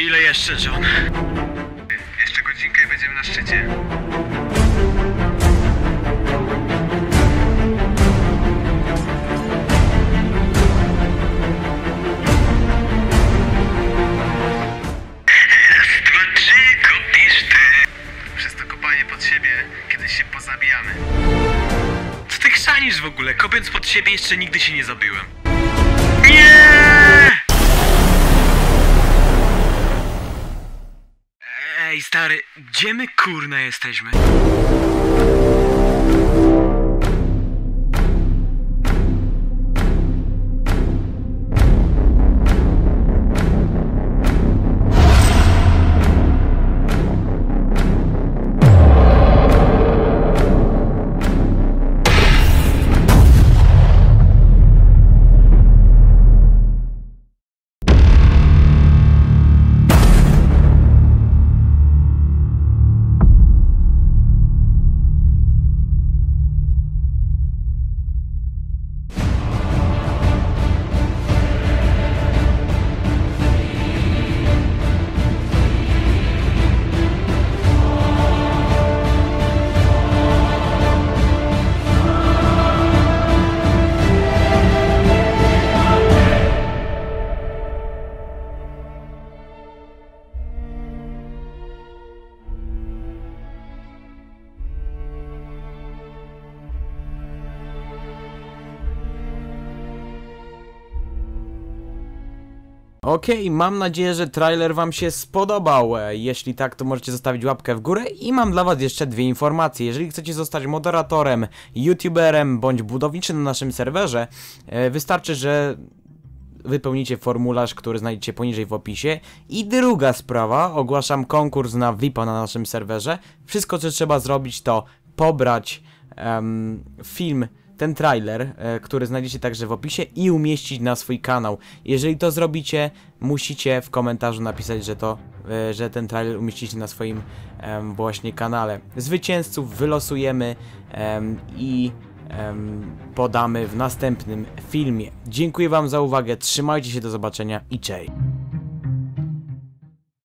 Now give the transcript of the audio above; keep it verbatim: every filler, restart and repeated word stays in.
Ile jeszcze, John? Jeszcze godzinkę i będziemy na szczycie. Raz, dwa, trzy, kopisz ty. Przez to kopanie pod siebie kiedyś się pozabijamy. Co ty chrzanisz w ogóle? Kopiąc pod siebie jeszcze nigdy się nie zabiłem. Nie! Ej, stary, gdzie my kurna jesteśmy? Okej, mam nadzieję, że trailer wam się spodobał. Jeśli tak, to możecie zostawić łapkę w górę i mam dla was jeszcze dwie informacje. Jeżeli chcecie zostać moderatorem, youtuberem bądź budowniczym na naszym serwerze, wystarczy, że wypełnicie formularz, który znajdziecie poniżej w opisie. I druga sprawa, ogłaszam konkurs na V I P-a na naszym serwerze. Wszystko, co trzeba zrobić, to pobrać um, film, ten trailer, e, który znajdziecie także w opisie i umieścić na swój kanał. Jeżeli to zrobicie, musicie w komentarzu napisać, że to, e, że ten trailer umieścicie na swoim e, właśnie kanale. Zwycięzców wylosujemy e, i e, podamy w następnym filmie. Dziękuję wam za uwagę, trzymajcie się, do zobaczenia i cześć.